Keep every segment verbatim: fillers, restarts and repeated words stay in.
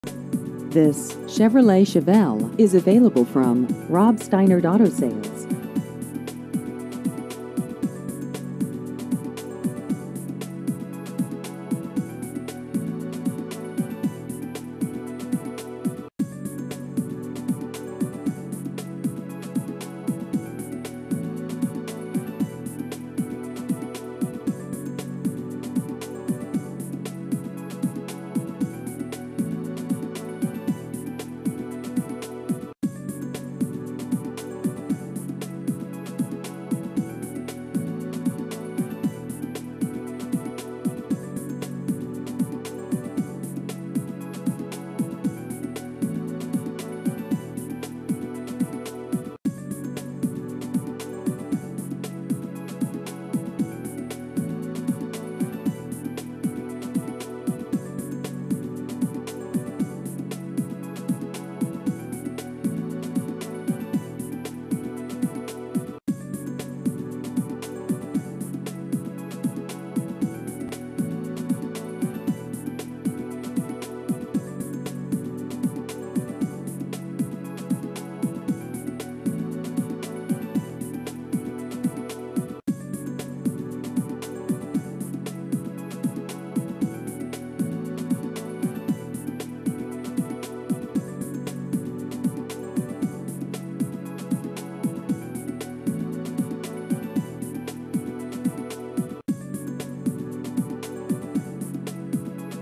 This Chevrolet Chevelle is available from Rob Steinert Auto Sales.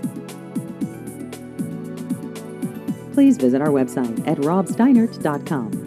Please visit our website at rob steinert dot com.